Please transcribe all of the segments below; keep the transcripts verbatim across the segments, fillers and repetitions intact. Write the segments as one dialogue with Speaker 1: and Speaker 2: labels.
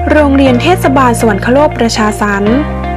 Speaker 1: โรงเรียนเทศบาลสวรรคโลกประชาสรรค์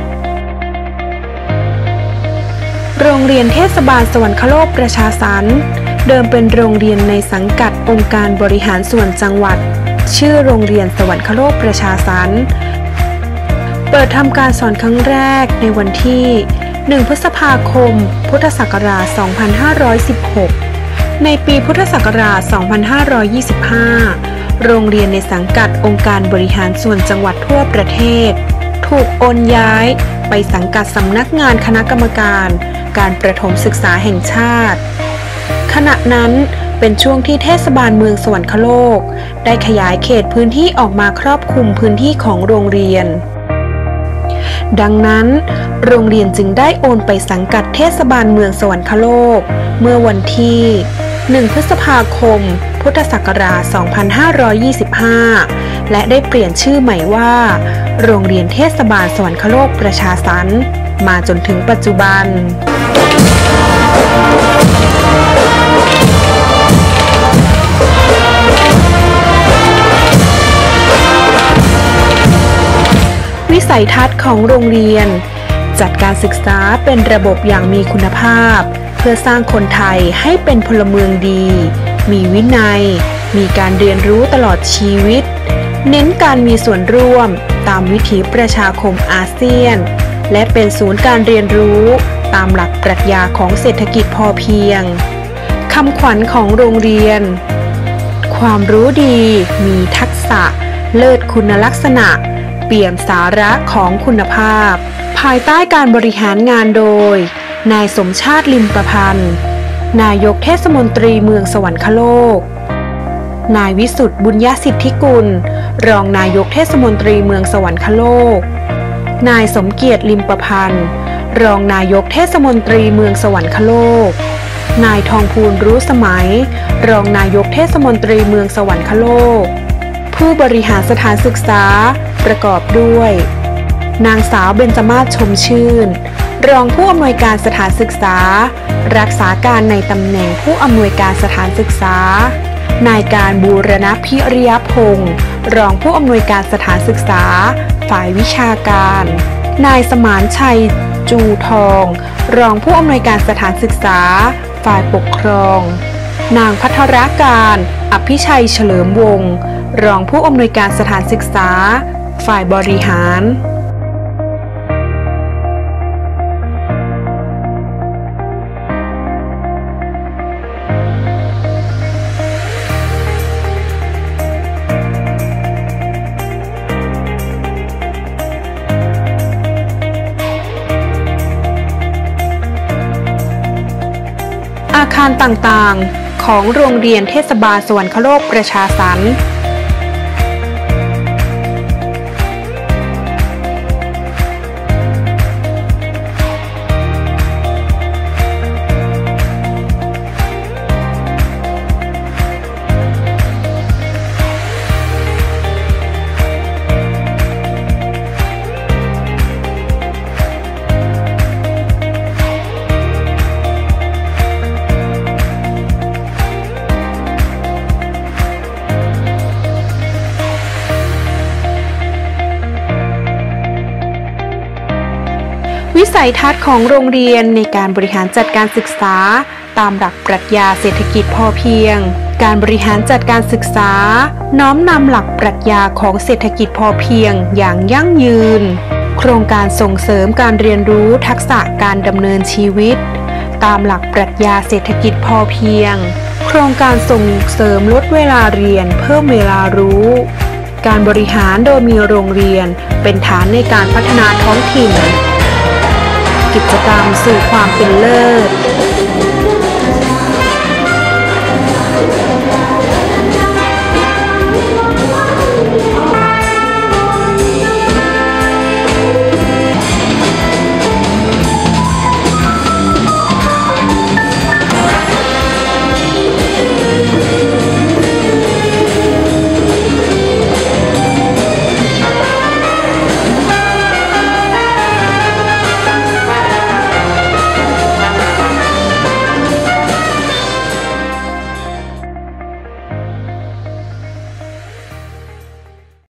Speaker 1: โรงเรียนเทศบาลสวรรคโลกประชาสรรค์เดิมเป็นโรงเรียนในสังกัดองค์การบริหารส่วนจังหวัดชื่อโรงเรียนสวรรคโลกประชาสรรค์เปิดทำการสอนครั้งแรกในวันที่หนึ่งพฤษภาคมพุทธศักราชสองพันห้าร้อยสิบหกในปีพุทธศักราชสองพันห้าร้อยยี่สิบห้าโรงเรียนในสังกัดองค์การบริหารส่วนจังหวัดทั่วประเทศถูกโอนย้ายไปสังกัดสำนักงานคณะกรรมการการประถมศึกษาแห่งชาติขณะนั้นเป็นช่วงที่เทศบาลเมืองสวรรคโลกได้ขยายเขตพื้นที่ออกมาครอบคลุมพื้นที่ของโรงเรียนดังนั้นโรงเรียนจึงได้โอนไปสังกัดเทศบาลเมืองสวรรคโลกเมื่อวันที่หนึ่งพฤษภาคมพุทธศักราชสองพันห้าร้อยยี่สิบห้าและได้เปลี่ยนชื่อใหม่ว่าโรงเรียนเทศบาลสวรรคโลกประชาสรรค์มาจนถึงปัจจุบันวิสัยทัศน์ของโรงเรียนจัดการศึกษาเป็นระบบอย่างมีคุณภาพเพื่อสร้างคนไทยให้เป็นพลเมืองดีมีวินัยมีการเรียนรู้ตลอดชีวิตเน้นการมีส่วนร่วมตามวิถีประชาคมอาเซียนและเป็นศูนย์การเรียนรู้ตามหลักปรัชญาของเศรษฐกิจพอเพียงคำขวัญของโรงเรียนความรู้ดีมีทักษะเลิศคุณลักษณะเปี่ยมสาระของคุณภาพภายใต้การบริหารงานโดยนายสมชาติลิมประพันธ์นายกเทศมนตรีเมืองสวรรคโลกนายวิสุทธิ์บุญญสิทธิกุลรองนายกเทศมนตรีเมืองสวรรคโลกนายสมเกียรติลิมประพันธ์รองนายกเทศมนตรีเมืองสวรรคโลกนายทองพูนรู้สมัยรองนายกเทศมนตรีเมืองสวรรคโลกผู้บริหารสถานศึกษาประกอบด้วยนางสาวเบญจมาศชมชื่นรองผู้อำนวยการสถานศึกษารักษาการในตำแหน่งผู้อำนวยการสถานศึกษานายการบูรณพิริยพงศ์รองผู้อำนวยการสถานศึกษาฝ่ายวิชาการนายสมานชัยจูทองรองผู้อำนวยการสถานศึกษาฝ่ายปกครองนางภัทรการอภิชัยเฉลิมวงศ์รองผู้อำนวยการสถานศึกษาฝ่ายบริหารอาคารต่างๆของโรงเรียนเทศบาลสวรรคโลกประชาสรรค์วิสัยทัศน์ของโรงเรียนในการบริหารจัดการศึกษาตามหลักปรัชญาเศรษฐกิจพอเพียงการบริหารจัดการศึกษาน้อมนำหลักปรัชญาของเศรษฐกิจพอเพียงอย่างยั่งยืนโครงการส่งเสริมการเรียนรู้ทักษะการดำเนินชีวิตตามหลักปรัชญาเศรษฐกิจพอเพียงโครงการส่งเสริมลดเวลาเรียนเพิ่มเวลารู้การบริหารโดยมีโรงเรียนเป็นฐานในการพัฒนาท้องถิ่นกิจกรรมสู่ความเป็นเลิศ